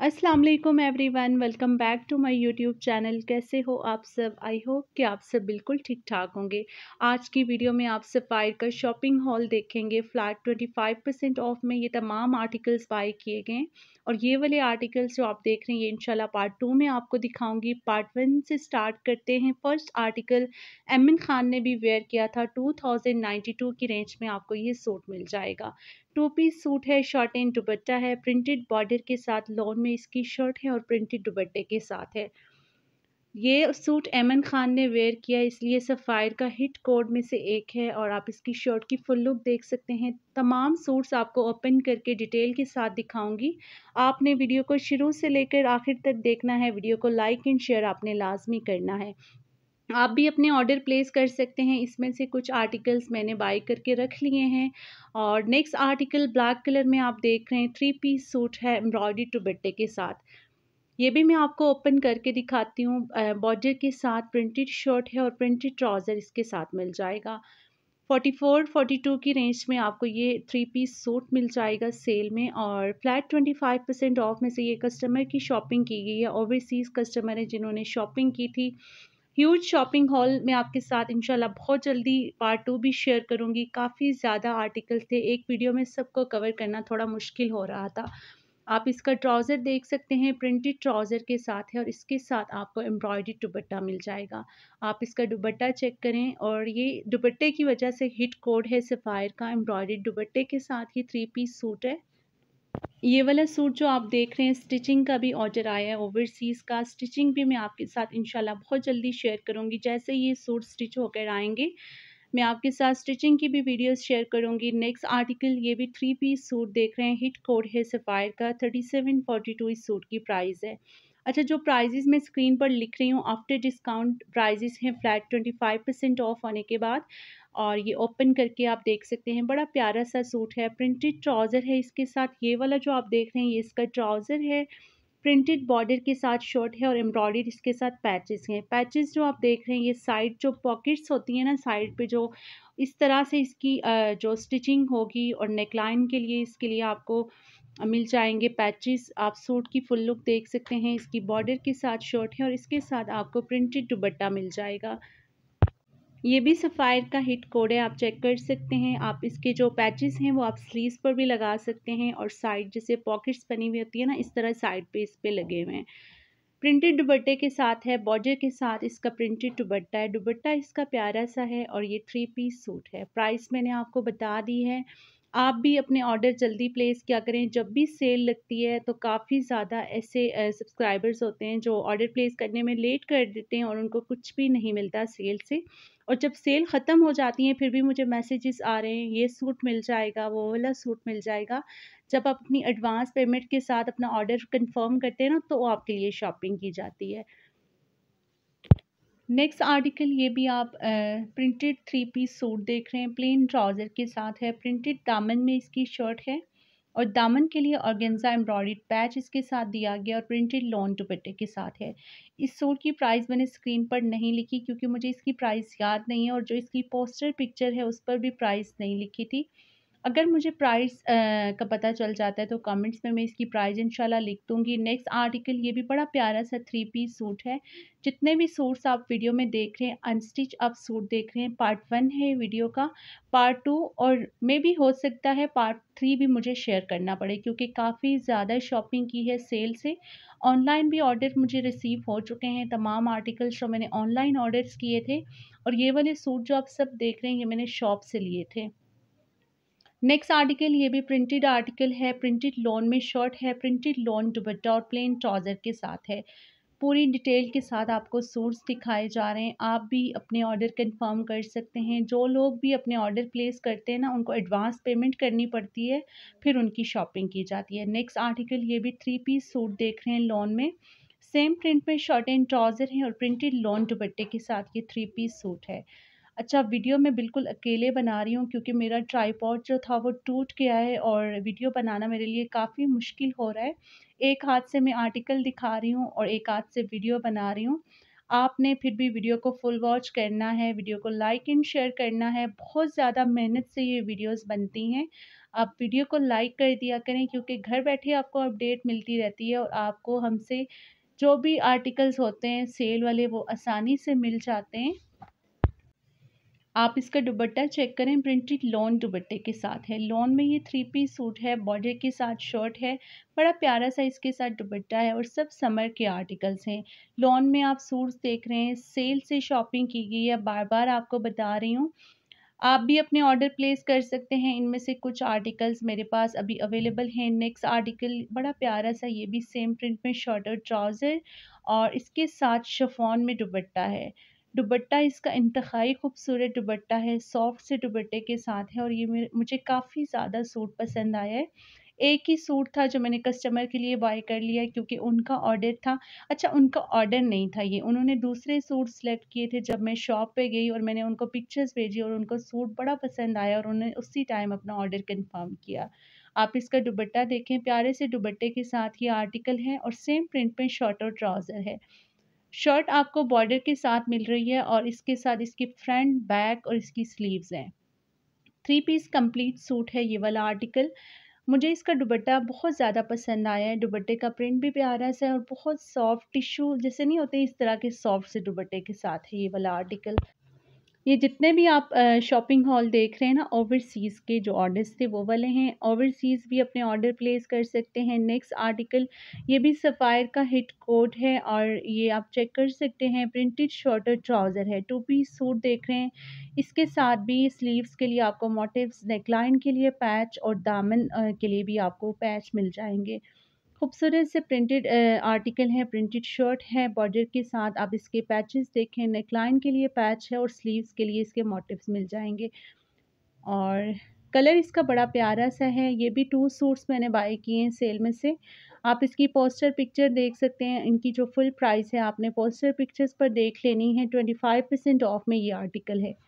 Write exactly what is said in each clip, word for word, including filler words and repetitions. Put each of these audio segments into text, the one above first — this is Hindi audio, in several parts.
अस्सलाम वालेकुम everyone, welcome back to my YouTube channel. कैसे हो आप सब? आई होप कि आप सब बिल्कुल ठीक ठाक होंगे। आज की वीडियो में आप सफ़ायर का शॉपिंग हॉल देखेंगे। फ्लैट पच्चीस परसेंट ऑफ में ये तमाम आर्टिकल्स बाय किए गए और ये वाले आर्टिकल्स जो आप देख रहे हैं ये इंशाल्लाह पार्ट टू में आपको दिखाऊंगी। पार्ट वन से स्टार्ट करते हैं। फर्स्ट आर्टिकल एमिन खान ने भी वेयर किया था। टू थाउजेंड नाइन्टी टू की रेंज में आपको ये सूट मिल जाएगा। टू पीस सूट है, शर्ट एंड दुपट्टा है, प्रिंटेड बॉर्डर के साथ लॉन में इसकी शर्ट है और प्रिंटेड दुपट्टे के साथ है। ये सूट एमन खान ने वेयर किया, इसलिए सफ़ायर का हिट कोड में से एक है और आप इसकी शर्ट की फुल लुक देख सकते हैं। तमाम सूट्स आपको ओपन करके डिटेल के साथ दिखाऊंगी। आपने वीडियो को शुरू से लेकर आखिर तक देखना है। वीडियो को लाइक एंड शेयर आपने लाजमी करना है। आप भी अपने ऑर्डर प्लेस कर सकते हैं। इसमें से कुछ आर्टिकल्स मैंने बाय करके रख लिए हैं। और नेक्स्ट आर्टिकल ब्लैक कलर में आप देख रहे हैं, थ्री पीस सूट है एम्ब्रॉयडरी दुपट्टे के साथ। ये भी मैं आपको ओपन करके दिखाती हूँ। बॉर्डर के साथ प्रिंटेड शर्ट है और प्रिंटेड ट्राउज़र इसके साथ मिल जाएगा। फोर्टी फोर फोर्टी टू की रेंज में आपको ये थ्री पीस सूट मिल जाएगा सेल में। और flat twenty five percent off में से ये कस्टमर की शॉपिंग की गई है। ओवरसीज़ कस्टमर है जिन्होंने शॉपिंग की थी। ह्यूज शॉपिंग हॉल में आपके साथ इंशाल्लाह बहुत जल्दी पार्ट टू भी शेयर करूंगी। काफ़ी ज़्यादा आर्टिकल्स थे, एक वीडियो में सबको कवर करना थोड़ा मुश्किल हो रहा था। आप इसका ट्राउज़र देख सकते हैं, प्रिंटेड ट्राउज़र के साथ है और इसके साथ आपको एम्ब्रॉयडरी दुपट्टा मिल जाएगा। आप इसका दुपट्टा चेक करें और ये दुपट्टे की वजह से हिट कोड है सफ़ायर का। एम्ब्रॉयडरी दुपट्टे के साथ ये थ्री पीस सूट है। ये वाला सूट जो आप देख रहे हैं, स्टिचिंग का भी ऑर्डर आया है ओवरसीज़ का। स्टिचिंग भी मैं आपके साथ इंशाल्लाह बहुत जल्दी शेयर करूंगी। जैसे ये सूट स्टिच होकर आएंगे मैं आपके साथ स्टिचिंग की भी वीडियोस शेयर करूंगी। नेक्स्ट आर्टिकल ये भी थ्री पीस सूट देख रहे हैं, हिट कोड है सफ़ायर का। थर्टी सेवन फोर्टी टू इस सूट की प्राइस है। अच्छा, जो प्राइजेस मैं स्क्रीन पर लिख रही हूँ आफ्टर डिस्काउंट प्राइजेस हैं flat twenty five percent off होने के बाद। और ये ओपन करके आप देख सकते हैं, बड़ा प्यारा सा सूट है। प्रिंटेड ट्राउज़र है इसके साथ। ये वाला जो आप देख रहे हैं ये इसका ट्राउज़र है, प्रिंटेड बॉर्डर के साथ शर्ट है और एम्ब्रॉयडरी इसके साथ पैचेस हैं। पैचेस जो आप देख रहे हैं ये साइड जो पॉकेट्स होती हैं ना, साइड पे जो इस तरह से इसकी जो स्टिचिंग होगी और नेकलाइन के लिए इसके लिए आपको मिल जाएंगे पैचेस। आप सूट की फुल लुक देख सकते हैं। इसकी बॉर्डर के साथ शर्ट है और इसके साथ आपको प्रिंटेड दुपट्टा मिल जाएगा। ये भी सफ़ायर का हिट कोड है, आप चेक कर सकते हैं। आप इसके जो पैचेस हैं वो आप स्लीव्स पर भी लगा सकते हैं और साइड जैसे पॉकेट्स बनी हुई होती है ना, इस तरह साइड पे इस पे लगे हुए हैं। प्रिंटेड दुपट्टे के साथ है, बॉर्डर के साथ इसका प्रिंटेड दुपट्टा है। दुपट्टा इसका प्यारा सा है और ये थ्री पीस सूट है। प्राइस मैंने आपको बता दी है। आप भी अपने ऑर्डर जल्दी प्लेस क्या करें। जब भी सेल लगती है तो काफ़ी ज़्यादा ऐसे सब्सक्राइबर्स होते हैं जो ऑर्डर प्लेस करने में लेट कर देते हैं और उनको कुछ भी नहीं मिलता सेल से। और जब सेल ख़त्म हो जाती है फिर भी मुझे मैसेजेस आ रहे हैं ये सूट मिल जाएगा, वो वाला सूट मिल जाएगा। जब आप अपनी एडवांस पेमेंट के साथ अपना ऑर्डर कंफर्म करते हैं ना तो आपके लिए शॉपिंग की जाती है। नेक्स्ट आर्टिकल ये भी आप प्रिंटेड थ्री पीस सूट देख रहे हैं, प्लेन ट्राउज़र के साथ है। प्रिंटेड दामन में इसकी शर्ट है और दामन के लिए ऑर्गेन्जा एम्ब्रॉयडर्ड पैच इसके साथ दिया गया और प्रिंटेड लॉन दुपट्टे के साथ है। इस सूट की प्राइस मैंने स्क्रीन पर नहीं लिखी क्योंकि मुझे इसकी प्राइस याद नहीं है और जो इसकी पोस्टर पिक्चर है उस पर भी प्राइस नहीं लिखी थी। अगर मुझे प्राइस का पता चल जाता है तो कमेंट्स में मैं इसकी प्राइस इंशाल्लाह लिख दूंगी। नेक्स्ट आर्टिकल ये भी बड़ा प्यारा सा थ्री पीस सूट है। जितने भी सूट्स आप वीडियो में देख रहे हैं अनस्टिच आप सूट देख रहे हैं, पार्ट वन है वीडियो का। पार्ट टू और मे भी हो सकता है पार्ट थ्री भी मुझे शेयर करना पड़े क्योंकि काफ़ी ज़्यादा शॉपिंग की है सेल से। ऑनलाइन भी ऑर्डर मुझे रिसीव हो चुके हैं, तमाम आर्टिकल्स जो मैंने ऑनलाइन ऑर्डर्स किए थे। और ये वाले सूट जो आप सब देख रहे हैं ये मैंने शॉप से लिए थे। नेक्स्ट आर्टिकल ये भी प्रिंटेड आर्टिकल है, प्रिंटेड लॉन में शर्ट है, प्रिंटेड लॉन दुपट्टा और प्लेन ट्राउज़र के साथ है। पूरी डिटेल के साथ आपको सूट्स दिखाए जा रहे हैं। आप भी अपने ऑर्डर कंफर्म कर सकते हैं। जो लोग भी अपने ऑर्डर प्लेस करते हैं ना उनको एडवांस पेमेंट करनी पड़ती है, फिर उनकी शॉपिंग की जाती है। नेक्स्ट आर्टिकल ये भी थ्री पीस सूट देख रहे हैं लॉन में, सेम प्रिंट में शर्ट एंड ट्राउज़र है और प्रिंटेड लॉन दुपट्टे के साथ ये थ्री पीस सूट है। अच्छा, वीडियो मैं बिल्कुल अकेले बना रही हूँ क्योंकि मेरा ट्राइपॉड जो था वो टूट गया है और वीडियो बनाना मेरे लिए काफ़ी मुश्किल हो रहा है। एक हाथ से मैं आर्टिकल दिखा रही हूँ और एक हाथ से वीडियो बना रही हूँ। आपने फिर भी वीडियो को फुल वॉच करना है, वीडियो को लाइक एंड शेयर करना है। बहुत ज़्यादा मेहनत से ये वीडियोस बनती हैं। आप वीडियो को लाइक कर दिया करें, क्योंकि घर बैठे आपको अपडेट मिलती रहती है और आपको हमसे जो भी आर्टिकल्स होते हैं सेल वाले वो आसानी से मिल जाते हैं। आप इसका दुपट्टा चेक करें, प्रिंटेड लॉन दुपट्टे के साथ है। लॉन में ये थ्री पीस सूट है, बॉर्डर के साथ शर्ट है, बड़ा प्यारा सा इसके साथ दुपट्टा है और सब समर के आर्टिकल्स हैं। लॉन में आप सूट्स देख रहे हैं, सेल से शॉपिंग की गई है, बार बार आपको बता रही हूँ। आप भी अपने ऑर्डर प्लेस कर सकते हैं। इनमें से कुछ आर्टिकल्स मेरे पास अभी अवेलेबल हैं। नेक्स्ट आर्टिकल बड़ा प्यारा सा, ये भी सेम प्रिंट में शर्ट और ट्राउज़र और इसके साथ शिफॉन में दुपट्टा है। दुपट्टा इसका इंतहाई खूबसूरत दुपट्टा है, सॉफ्ट से दुपट्टे के साथ है और ये मेरे मुझे काफ़ी ज़्यादा सूट पसंद आया है। एक ही सूट था जो मैंने कस्टमर के लिए बाय कर लिया क्योंकि उनका ऑर्डर था। अच्छा, उनका ऑर्डर नहीं था ये, उन्होंने दूसरे सूट सेलेक्ट किए थे। जब मैं शॉप पे गई और मैंने उनको पिक्चर्स भेजी और उनको सूट बड़ा पसंद आया और उन्होंने उसी टाइम अपना ऑर्डर कंफर्म किया। आप इसका दुपट्टा देखें, प्यारे से दुपट्टे के साथ ये आर्टिकल है और सेम प्रिंट में शर्ट और ट्राउज़र है। शर्ट आपको बॉर्डर के साथ मिल रही है और इसके साथ इसकी फ्रंट, बैक और इसकी स्लीव्स हैं। थ्री पीस कंप्लीट सूट है ये वाला आर्टिकल। मुझे इसका दुपट्टा बहुत ज़्यादा पसंद आया है। दुपट्टे का प्रिंट भी प्यारा सा है और बहुत सॉफ्ट टिश्यू जैसे नहीं होते, इस तरह के सॉफ्ट से दुपट्टे के साथ है ये वाला आर्टिकल। ये जितने भी आप शॉपिंग हॉल देख रहे हैं ना, ओवरसीज़ के जो ऑर्डर्स थे वो वाले हैं। ओवरसीज़ भी अपने ऑर्डर प्लेस कर सकते हैं। नेक्स्ट आर्टिकल ये भी सफ़ायर का हिट कोट है और ये आप चेक कर सकते हैं, प्रिंटेड शर्ट और ट्राउज़र है। टू पीस सूट देख रहे हैं, इसके साथ भी स्लीव्स के लिए आपको मोटिव्स, नेकलाइन के लिए पैच और दामन अ, के लिए भी आपको पैच मिल जाएंगे। खूबसूरत से प्रिंटेड आर्टिकल है, प्रिंटेड शर्ट है, बॉर्डर के साथ आप इसके पैचेस देखें, नेकलाइन के लिए पैच है और स्लीव्स के लिए इसके मोटिव्स मिल जाएंगे। और कलर इसका बड़ा प्यारा सा है। ये भी टू सूट्स मैंने बाय किए हैं सेल में से। आप इसकी पोस्टर पिक्चर देख सकते हैं। इनकी जो फुल प्राइस है आपने पोस्टर पिक्चर्स पर देख लेनी है। ट्वेंटी फाइव परसेंट ऑफ में ये आर्टिकल है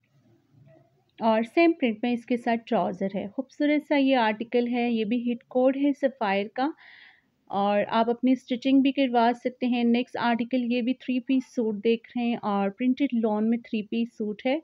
और सेम प्रिंट में इसके साथ ट्राउज़र है। खूबसूरत सा ये आर्टिकल है। ये भी हिट कोड है सफ़ायर का और आप अपनी स्टिचिंग भी करवा सकते हैं। नेक्स्ट आर्टिकल ये भी थ्री पीस सूट देख रहे हैं और प्रिंटेड लॉन में थ्री पीस सूट है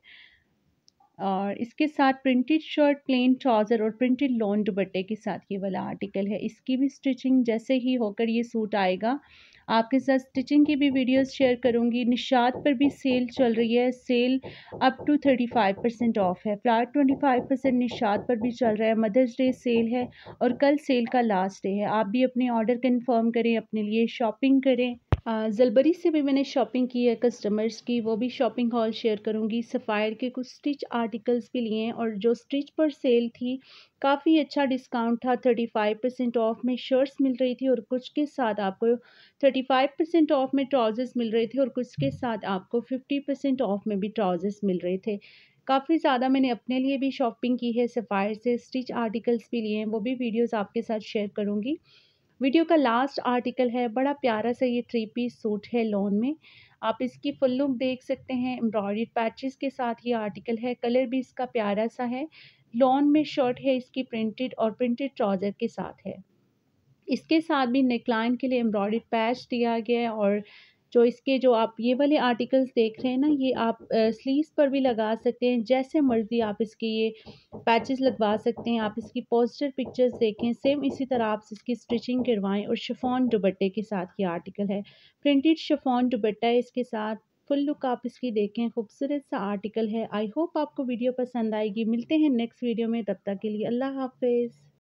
और इसके साथ प्रिंटेड शर्ट, प्लेन ट्राउज़र और प्रिंटेड लॉन दुपट्टे के साथ ये वाला आर्टिकल है। इसकी भी स्टिचिंग जैसे ही होकर ये सूट आएगा आपके साथ स्टिचिंग की भी वीडियोस शेयर करूंगी। निशात पर भी सेल चल रही है, sale up to thirty five percent off है। Flat twenty five percent Nishat पर भी चल रहा है। मदर्स डे सेल है और कल सेल का लास्ट डे है। आप भी अपने ऑर्डर कंफर्म करें, अपने लिए शॉपिंग करें। ज़लबरी से भी मैंने शॉपिंग की है कस्टमर्स की, वो भी शॉपिंग हॉल शेयर करूंगी। सफ़ायर के कुछ स्टिच आर्टिकल्स भी लिए हैं और जो स्टिच पर सेल थी काफ़ी अच्छा डिस्काउंट था। थर्टी फाइव परसेंट ऑफ में शर्ट्स मिल रही थी और कुछ के साथ आपको थर्टी फाइव परसेंट ऑफ में ट्राउज़र्स मिल रहे थे और कुछ के साथ आपको फिफ्टी परसेंट ऑफ में भी ट्राउज़र्स मिल रहे थे। काफ़ी ज़्यादा मैंने अपने लिए भी शॉपिंग की है सफ़ायर से, स्टिच आर्टिकल्स भी लिए हैं, वो भी वीडियोज़ आपके साथ शेयर करूँगी। वीडियो का लास्ट आर्टिकल है, बड़ा प्यारा सा ये थ्री पीस सूट है लॉन में। आप इसकी फुल लुक देख सकते हैं, एम्ब्रॉयडर्ड पैचेस के साथ ये आर्टिकल है। कलर भी इसका प्यारा सा है। लॉन में शर्ट है इसकी प्रिंटेड और प्रिंटेड ट्राउज़र के साथ है। इसके साथ भी नेकलाइन के लिए एम्ब्रॉयडर्ड पैच दिया गया है और जो इसके जो आप ये वाले आर्टिकल्स देख रहे हैं ना, ये आप स्लीव्स पर भी लगा सकते हैं। जैसे मर्ज़ी आप इसके ये पैचेस लगवा सकते हैं। आप इसकी पोस्टर पिक्चर्स देखें, सेम इसी तरह आप इसकी स्टिचिंग करवाएं। और शिफॉन दुपट्टे के साथ ये आर्टिकल है, प्रिंटेड शिफॉन दुपट्टा है इसके साथ। फुल लुक आप इसकी देखें, खूबसूरत सा आर्टिकल है। आई होप आपको वीडियो पसंद आएगी। मिलते हैं नेक्स्ट वीडियो में, तब तक के लिए अल्लाह हाफिज़।